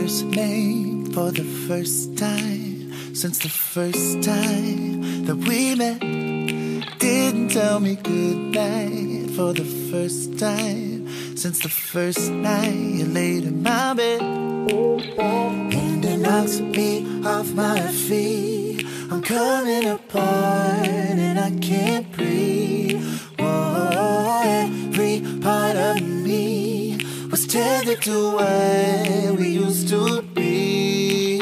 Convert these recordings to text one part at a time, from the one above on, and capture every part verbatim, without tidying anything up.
first name for the first time since the first time that we met. Didn't tell me goodnight for the first time since the first night you laid in my bed. And it knocks me off my feet. I'm coming apart and I can't breathe. Whoa, every part of me was tethered to where we used to be.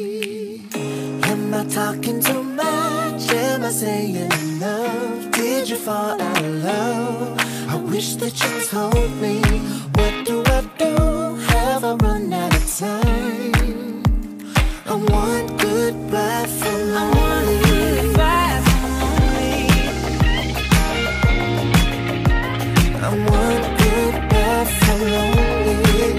Am I talking too much? Am I saying enough? Did you fall out of love? I wish that you told me. What do I do? Have I run out of time? I want goodbye from I want goodbye from me. I want goodbye from lonely.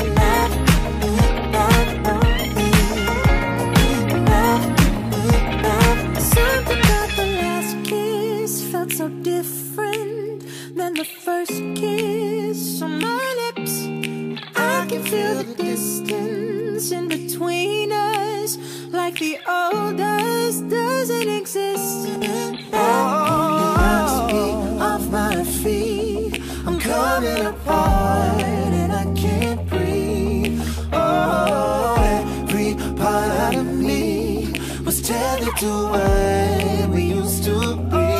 Something about the last kiss felt so different than the first kiss on my lips. I can feel the distance in between us, like the old us doesn't exist. Oh, it knocks me off my feet. I'm coming apart and I can't breathe. Oh, every part of me was tethered to where we used to be.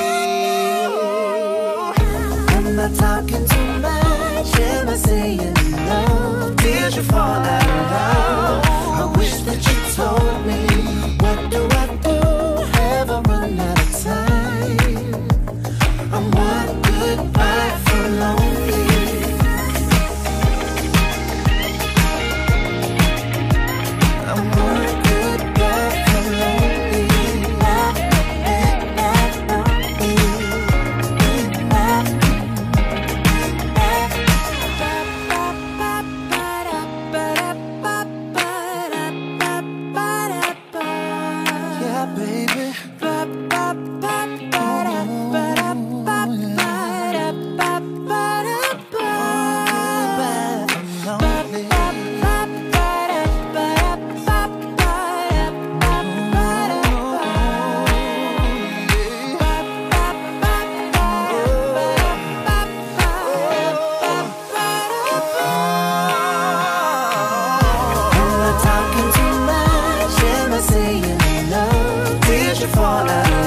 Am I talking too much? Am I saying no? Did you fall out of love? I wish that you told me. What do I do? Have I run out of time? I want goodbye from lonely. I want goodbye from lonely. Yeah, baby. Am I talking too much? Am I saying enough? Did you fall out?